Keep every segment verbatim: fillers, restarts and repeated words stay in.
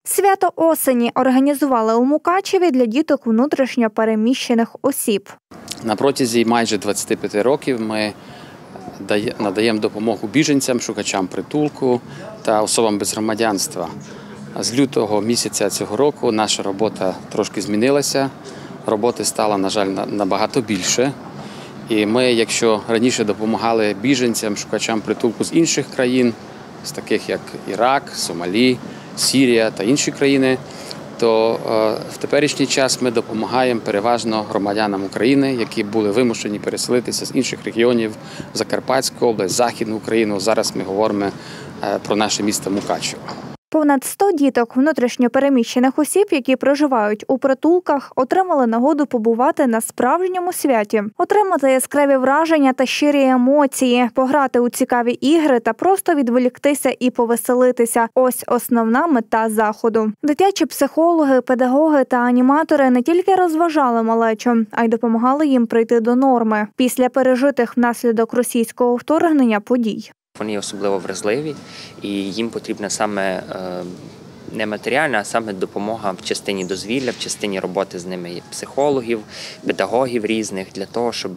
Свято осені організували у Мукачеві для діток внутрішньо переміщених осіб. На протязі майже двадцяти п'яти років ми надаємо допомогу біженцям, шукачам притулку та особам без громадянства. З лютого місяця цього року наша робота трошки змінилася. Роботи стало, на жаль, набагато більше. І ми, якщо раніше допомагали біженцям, шукачам притулку з інших країн, з таких як Ірак, Сомалі, Сирія та інші країни, то в теперішній час ми допомагаємо переважно громадянам України, які були вимушені переселитися з інших регіонів, Закарпатську область, Західну Україну. Зараз ми говоримо про наше місто Мукачево. Понад сто діток внутрішньо переміщених осіб, які проживають у притулках, отримали нагоду побувати на справжньому святі, отримати яскраві враження та щирі емоції, пограти у цікаві ігри та просто відволіктися і повеселитися. Ось основна мета заходу. Дитячі психологи, педагоги та аніматори не тільки розважали малечу, а й допомагали їм прийти до норми після пережитих внаслідок російського вторгнення подій. Вони особливо вразливі, і їм потрібна саме не матеріальна, а саме допомога в частині дозвілля, в частині роботи з ними психологів, педагогів різних, для того, щоб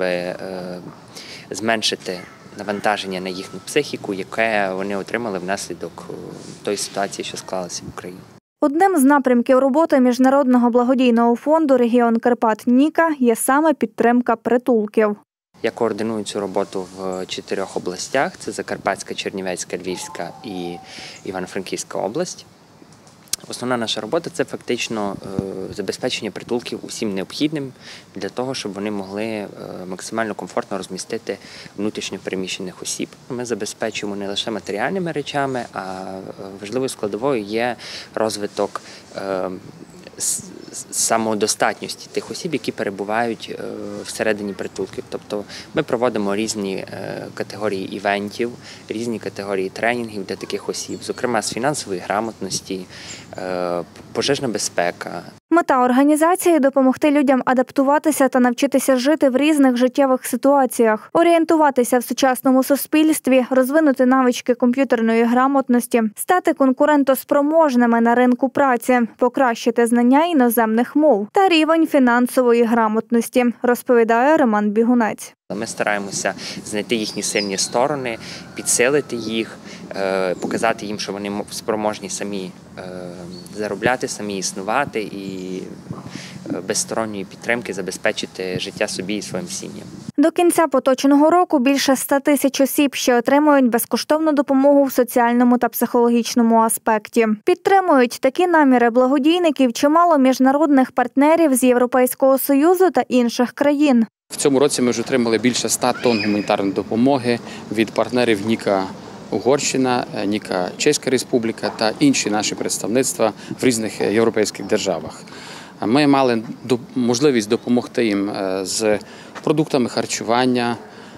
зменшити навантаження на їхню психіку, яке вони отримали внаслідок тої ситуації, що склалася в Україні. Одним з напрямків роботи Міжнародного благодійного фонду «Регіон Карпат Ніка» є саме підтримка притулків. Я координую цю роботу в чотирьох областях – це Закарпатська, Чернівецька, Львівська і Івано-Франківська область. Основна наша робота – це фактично забезпечення притулків усім необхідним для того, щоб вони могли максимально комфортно розмістити внутрішньо переміщених осіб. Ми забезпечуємо не лише матеріальними речами, а важливою складовою є розвиток самодостатності тих осіб, які перебувають всередині притулків. Тобто ми проводимо різні категорії івентів, різні категорії тренінгів для таких осіб, зокрема з фінансової грамотності, пожежна безпека. Мета організації – допомогти людям адаптуватися та навчитися жити в різних життєвих ситуаціях, орієнтуватися в сучасному суспільстві, розвинути навички комп'ютерної грамотності, стати конкурентоспроможними на ринку праці, покращити знання іноземних мов та рівень фінансової грамотності, розповідає Роман Бігунець. Ми стараємося знайти їхні сильні сторони, підсилити їх, показати їм, що вони спроможні самі заробляти, самі існувати і без сторонньої підтримки забезпечити життя собі і своїм сім'ям. До кінця поточного року більше ста тисяч осіб ще отримують безкоштовну допомогу в соціальному та психологічному аспекті. Підтримують такі наміри благодійників чимало міжнародних партнерів з Європейського Союзу та інших країн. В цьому році ми вже отримали більше ста тонн гуманітарної допомоги від партнерів Ніка Угорщина, Ніка Чеська Республіка та інші наші представництва в різних європейських державах. Ми мали можливість допомогти їм з продуктами харчування,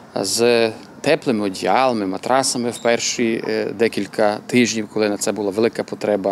з теплими одіялами, матрасами в перші декілька тижнів, коли на це була велика потреба.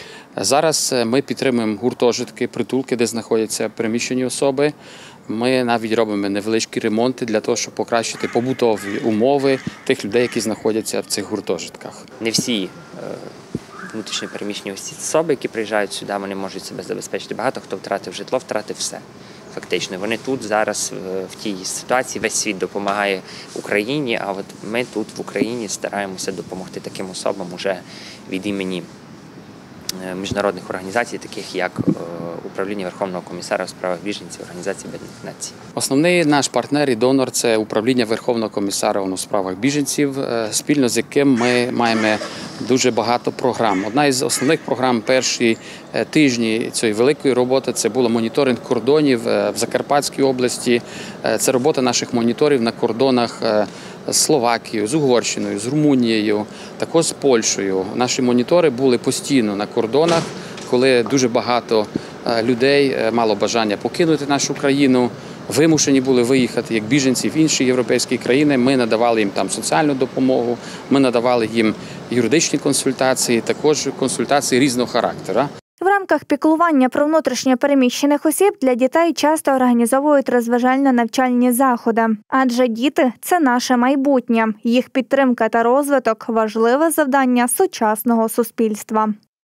Зараз ми підтримуємо гуртожитки, притулки, де знаходяться переміщені особи. Ми навіть робимо невеличкі ремонти для того, щоб покращити побутові умови тих людей, які знаходяться в цих гуртожитках. Не всі внутрішньо переміщені особи, які приїжджають сюди, вони можуть себе забезпечити. Багато хто втратив житло, втратив все. Фактично, вони тут зараз в тій ситуації, весь світ допомагає Україні, а от ми тут в Україні стараємося допомогти таким особам уже від імені міжнародних організацій, таких як Управління Верховного комісара у справах біженців Організації Об'єднаних Націй. Основний наш партнер і донор – це Управління Верховного комісара у справах біженців, спільно з яким ми маємо дуже багато програм. Одна із основних програм перші тижні цієї великої роботи – це було моніторинг кордонів в Закарпатській області. Це робота наших моніторів на кордонах з Словакією, з Угорщиною, з Румунією, також з Польщею. Наші монітори були постійно на кордонах, коли дуже багато людей мало бажання покинути нашу країну, вимушені були виїхати як біженці в інші європейські країни. Ми надавали їм там соціальну допомогу, ми надавали їм юридичні консультації, також консультації різного характеру. В рамках піклування про внутрішньо переміщених осіб для дітей часто організовують розважально-навчальні заходи. Адже діти – це наше майбутнє. Їх підтримка та розвиток – важливе завдання сучасного суспільства.